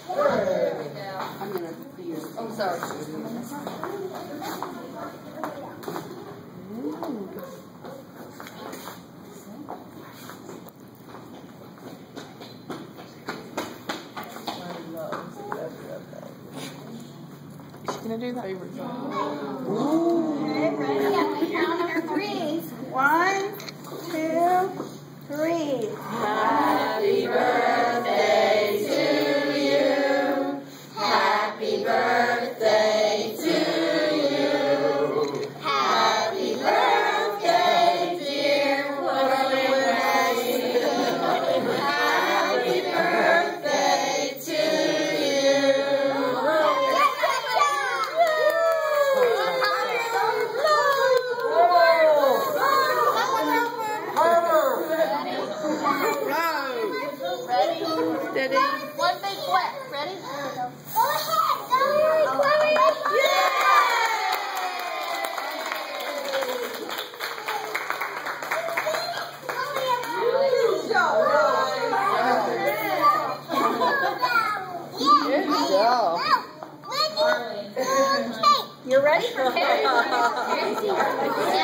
I'm gonna be your. Oh, sorry. Is she gonna do that? Okay, ready? I'm gonna count her threes. 1, 2, 3. Happy birthday to you. Happy birthday to you. Happy birthday, dear Willie. Happy birthday to you. Ready? Steady. One big wet. Ready? Go ahead. Good job. You're ready for cake?